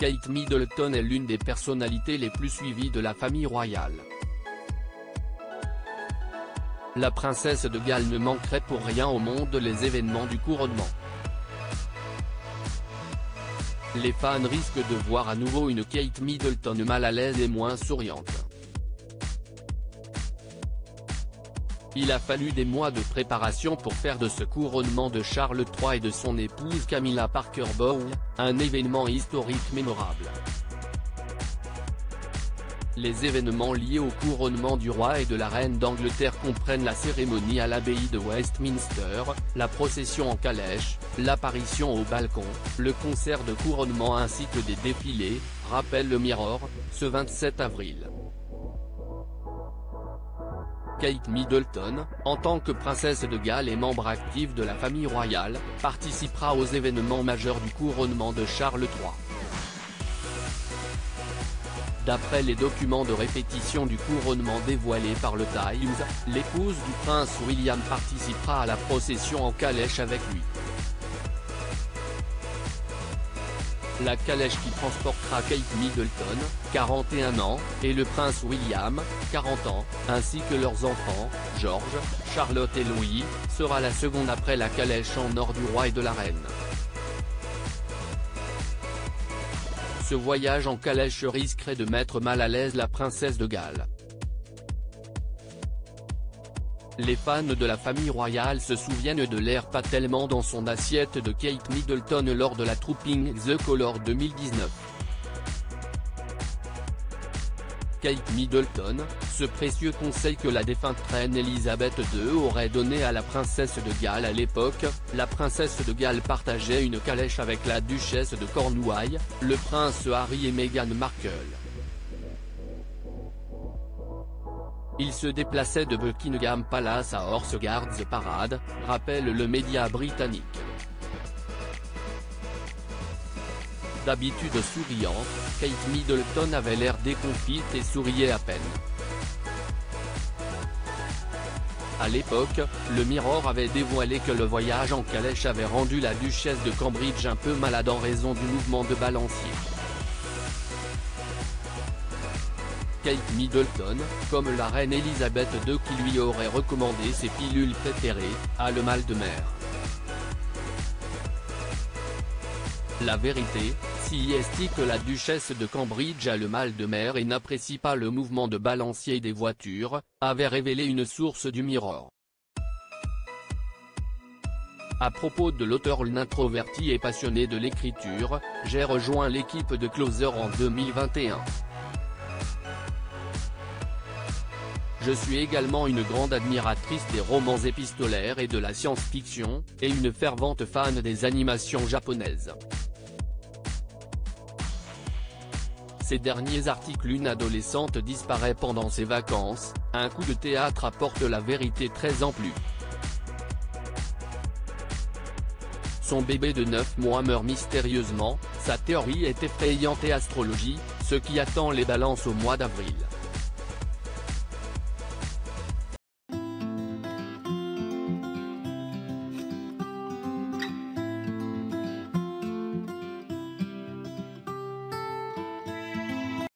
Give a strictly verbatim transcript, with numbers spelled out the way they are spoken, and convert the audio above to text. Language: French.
Kate Middleton est l'une des personnalités les plus suivies de la famille royale. La princesse de Galles ne manquerait pour rien au monde les événements du couronnement. Les fans risquent de voir à nouveau une Kate Middleton mal à l'aise et moins souriante. Il a fallu des mois de préparation pour faire de ce couronnement de Charles trois et de son épouse Camilla Parker Bowles, un événement historique mémorable. Les événements liés au couronnement du roi et de la reine d'Angleterre comprennent la cérémonie à l'abbaye de Westminster, la procession en calèche, l'apparition au balcon, le concert de couronnement ainsi que des défilés, rappelle le Mirror, ce vingt-sept avril. Kate Middleton, en tant que princesse de Galles et membre actif de la famille royale, participera aux événements majeurs du couronnement de Charles trois. D'après les documents de répétition du couronnement dévoilés par le Times, l'épouse du prince William participera à la procession en calèche avec lui. La calèche qui transportera Kate Middleton, quarante et un ans, et le prince William, quarante ans, ainsi que leurs enfants, George, Charlotte et Louis, sera la seconde après la calèche en or du roi et de la reine. Ce voyage en calèche risquerait de mettre mal à l'aise la princesse de Galles. Les fans de la famille royale se souviennent de l'air pas tellement dans son assiette de Kate Middleton lors de la Trooping the Colour deux mille dix-neuf. Kate Middleton, ce précieux conseil que la défunte reine Elisabeth deux aurait donné à la princesse de Galles à l'époque, la princesse de Galles partageait une calèche avec la duchesse de Cornouailles, le prince Harry et Meghan Markle. Ils se déplaçaient de Buckingham Palace à Horse Guards Parade, rappelle le média britannique. D'habitude souriante, Kate Middleton avait l'air déconfite et souriait à peine. À l'époque, le Mirror avait dévoilé que le voyage en calèche avait rendu la duchesse de Cambridge un peu malade en raison du mouvement de balancier. Kate Middleton, comme la reine Elisabeth deux qui lui aurait recommandé ses pilules préférées, a le mal de mer. La vérité, si est que la duchesse de Cambridge a le mal de mer et n'apprécie pas le mouvement de balancier des voitures, avait révélé une source du Mirror. À propos de l'auteur introverti et passionné de l'écriture, j'ai rejoint l'équipe de Closer en deux mille vingt et un. Je suis également une grande admiratrice des romans épistolaires et de la science-fiction, et une fervente fan des animations japonaises. Ces derniers articles. Une adolescente disparaît pendant ses vacances, un coup de théâtre apporte la vérité treize ans plus. Son bébé de neuf mois meurt mystérieusement, sa théorie est effrayante et astrologie, ce qui attend les balances au mois d'avril.